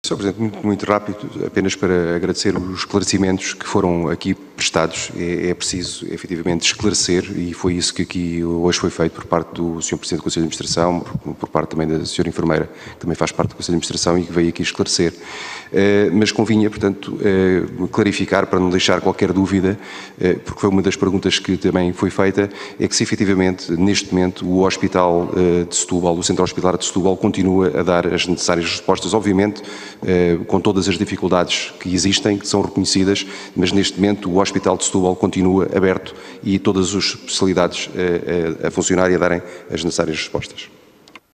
Sr. Presidente, muito rápido, apenas para agradecer os esclarecimentos que foram aqui prestados. É preciso, efetivamente, esclarecer, e foi isso que aqui hoje foi feito por parte do Sr. Presidente do Conselho de Administração, por parte também da Sra. Enfermeira, que também faz parte do Conselho de Administração e que veio aqui esclarecer. Mas convinha, portanto, clarificar, para não deixar qualquer dúvida, porque foi uma das perguntas que também foi feita, é que se efetivamente, neste momento, o Hospital de Setúbal, o Centro Hospitalar de Setúbal, continua a dar as necessárias respostas, obviamente, com todas as dificuldades que existem, que são reconhecidas, mas neste momento o Hospital de Setúbal continua aberto e todas as especialidades a funcionar e a darem as necessárias respostas.